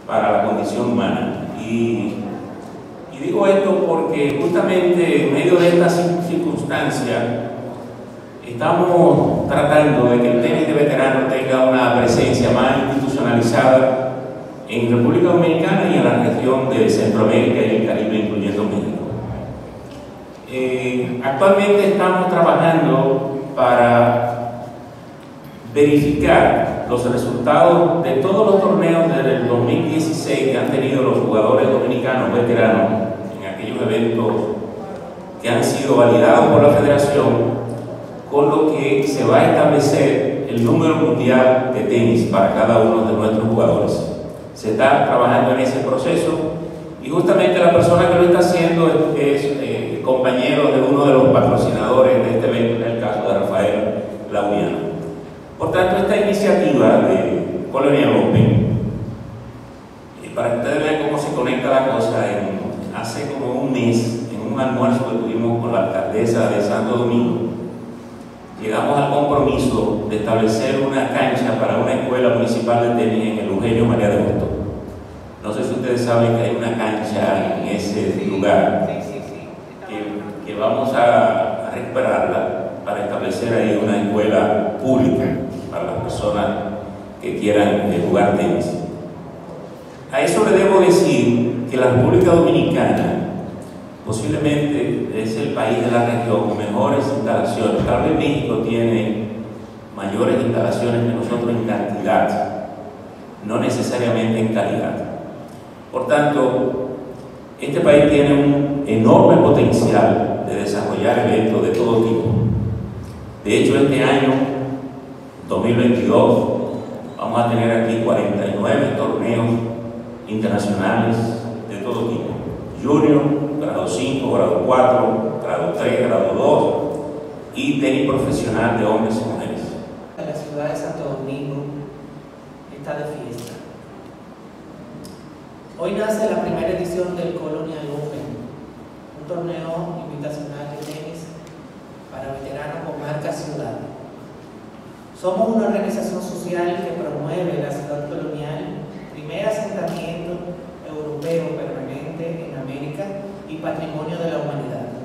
para la condición humana. Y digo esto porque justamente en medio de esta circunstancia estamos tratando de que el tenis de veteranos tenga una presencia más institucionalizada en República Dominicana y en la región de Centroamérica y el Caribe, incluyendo México. Actualmente estamos trabajando para verificar los resultados de todos los torneos desde el 2016 que han tenido los jugadores dominicanos veteranos en aquellos eventos que han sido validados por la Federación, con lo que se va a establecer el número mundial de tenis para cada uno de nuestros jugadores. Se está trabajando en ese proceso y justamente la persona que lo está haciendo es compañero de uno de los patrocinadores de este evento, en el caso de Rafael Laureano. Por tanto, esta iniciativa de Colonial Open, para que ustedes vean cómo se conecta la cosa, hace como un mes, en un almuerzo que tuvimos con la alcaldesa de Santo Domingo, llegamos al compromiso de establecer una cancha para una escuela municipal de tenis en el Eugenio María de Hostos. No sé si ustedes saben que hay una cancha en ese lugar, que vamos a recuperarla para establecer ahí una escuela pública para las personas que quieran jugar tenis. A eso le debo decir que la República Dominicana posiblemente es el país de la región con mejores instalaciones. Tal vez México tiene mayores instalaciones que nosotros en cantidad, no necesariamente en calidad. Por tanto, este país tiene un enorme potencial de desarrollar eventos de todo tipo. De hecho, este año, 2022, vamos a tener aquí 49 torneos internacionales de todo tipo. Junior, grado 5, grado 4, grado 3, grado 2 y tenis profesional de hombres y mujeres. La ciudad de Santo Domingo está de fiesta. Hoy nace la primera edición del Colonial Open, un torneo invitacional de tenis para veteranos con marca ciudad. Somos una organización social que promueve la ciudad colonial, primer asentamiento europeo permanente en América y patrimonio de la humanidad.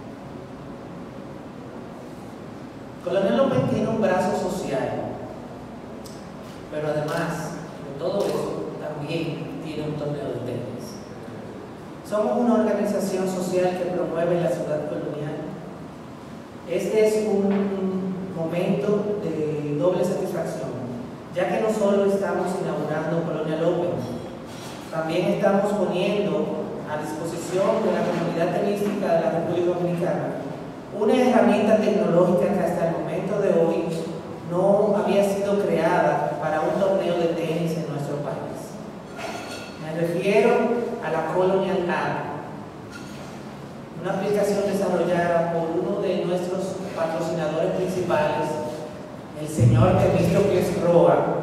Colonial Open tiene un brazo social, pero además de todo eso, también tiene un torneo de tenis. Somos una organización social que promueve la ciudad colonial. Este es un momento de doble satisfacción, ya que no solo estamos inaugurando Colonial Open, también estamos poniendo a disposición de la comunidad tenística de la República Dominicana una herramienta tecnológica que hasta el momento de hoy no había sido creada para un torneo de tenis en nuestro país. Me refiero a la Colonial App, una aplicación desarrollada por uno de nuestros patrocinadores principales, el señor Temístocles Roa,